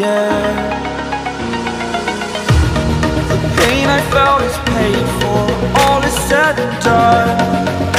yeah. The pain I felt is paid for, all is said and done.